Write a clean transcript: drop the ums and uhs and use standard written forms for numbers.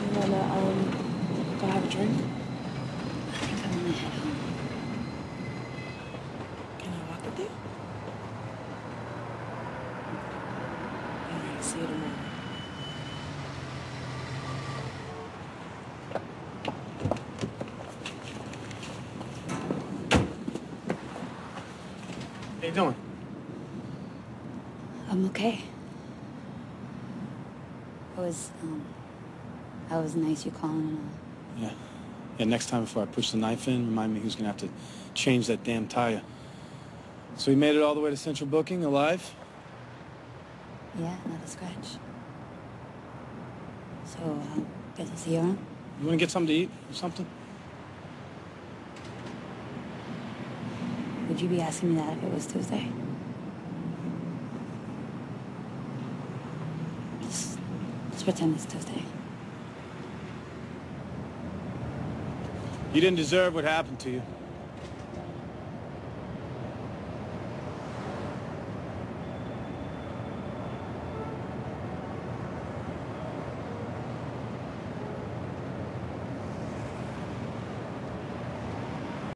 you wanna, go have a drink? I think I wanna head home. Can I walk with you? All right, see you tomorrow. How you doing? I'm okay. That was nice you calling and all. Yeah. Yeah, next time before I push the knife in, remind me who's gonna have to change that damn tire. So you made it all the way to Central Booking, alive? Yeah, not a scratch. So, good to see you around. You wanna get something to eat or something? Would you be asking me that if it was Tuesday? Let's pretend it's Tuesday. You didn't deserve what happened to you.